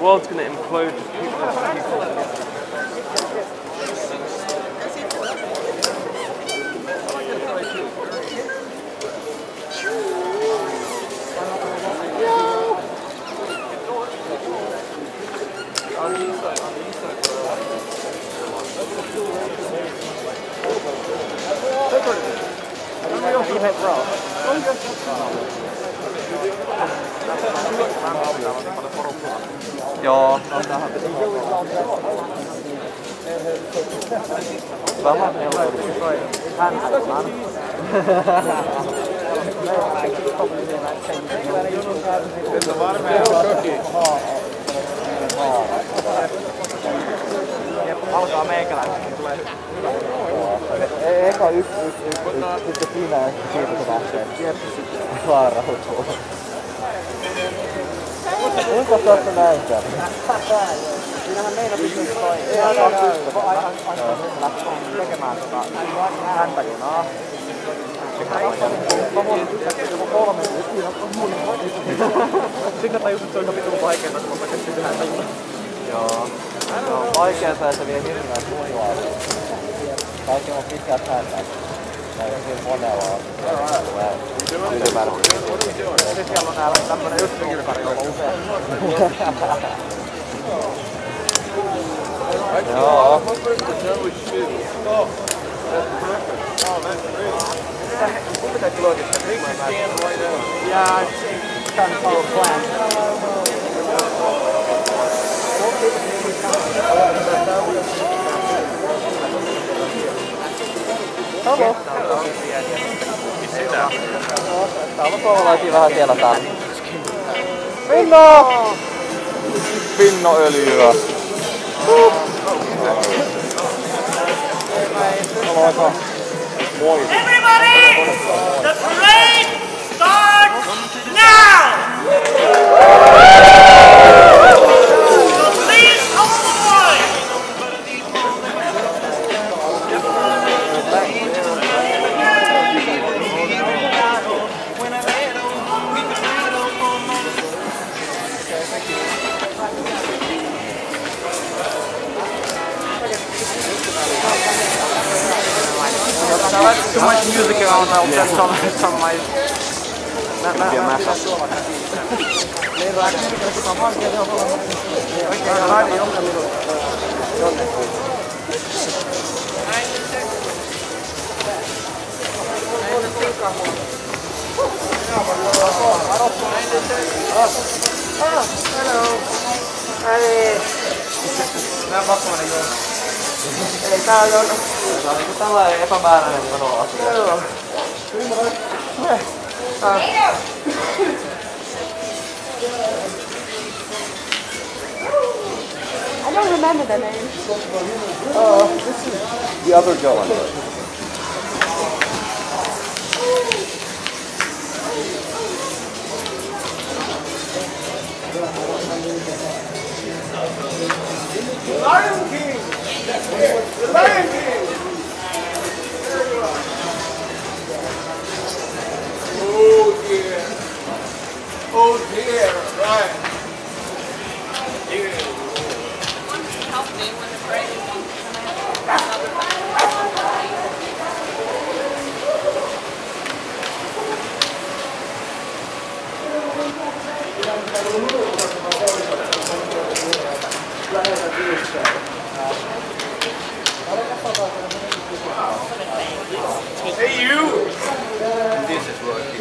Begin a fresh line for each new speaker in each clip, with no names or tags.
world's gonna implode.
Joo, vähän helposti.
Alkaa meikäläinen, tulee
Eka yksi, sitten siinä ja siitä kun lähtee. Vaan rauhoittuu. Kuinka tuossa näyttää?
Siinähän meillä pystyy toi tekemään häntäjunaa. Sitten tajus, että se on vitun vaikeeta, kun mä käsin häntäjunaa.
Joo. Se on vaikeeta ja se vie hirveän sujuaa. Kaikki on pitkät häntäjät. Ja hyvin monella on. Ylimääräisesti.
Sitten siellä on täällä tämmönen just kilkari, jolla on usein.
Joo.
Kumpi täytyy loogista? Yeah, it's kind of follow plan.
Hello. Täällä on suomalaisia vähän siellä täällä. Pinno! Pinnoöljyä.
Everybody, the parade starts now! So please hold the line!
Too much music around, I'll get some of my...
Mikä mässä?
Hello. Hei. Mä oon pakkoinen juo. Eli tää on...
Tää on niinku tällainen epämääräinen asia.
Joo.
I don't remember the name.
This is the other Joan.
Lion King! The Lion King! Oh dear. Oh dear, right. Yeah.
Help me when the parade is on.
Hey you!
This is working.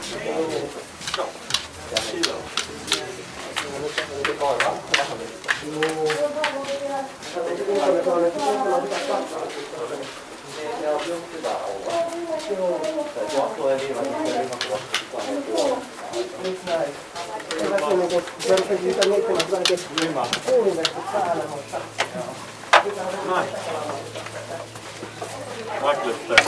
Ne on just hyvä olla. Se johtuu eliva sitten ryhmäkuvasta.
Nyt näin. Hyvä kuuluu, kun vertaisi sitä miettimään, että vähän keskiryhmää. Kuuluvesti päällä, mutta... Noin.
Vaikka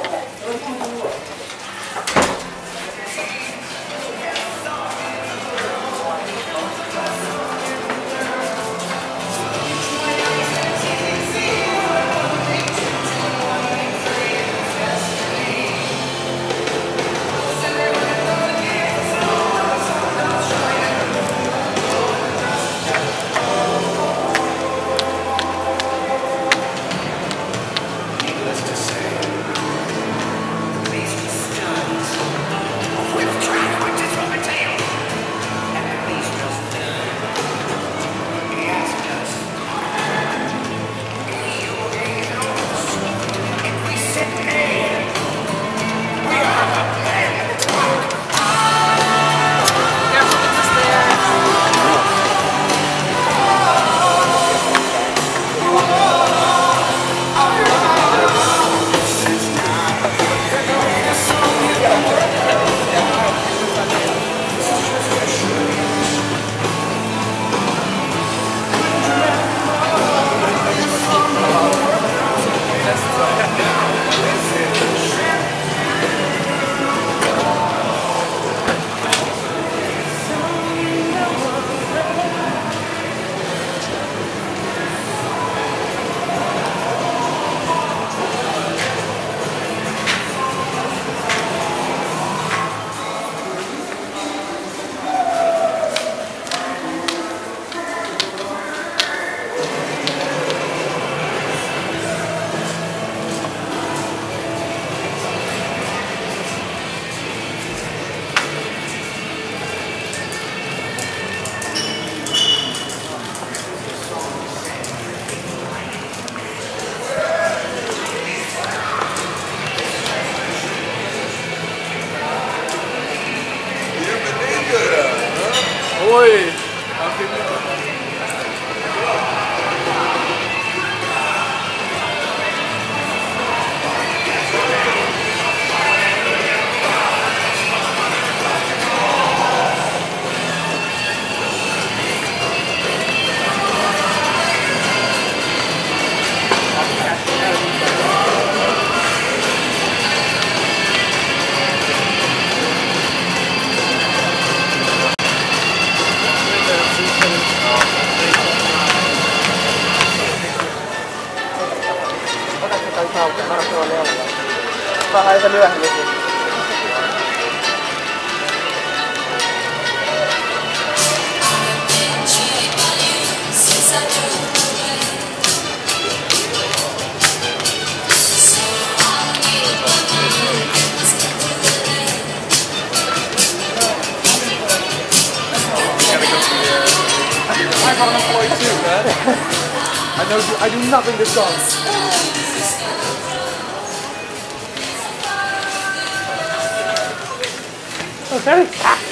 Oi! Vähän se lyöhdy. I'm unemployed too, man. I do nothing this song. Oh, very fast.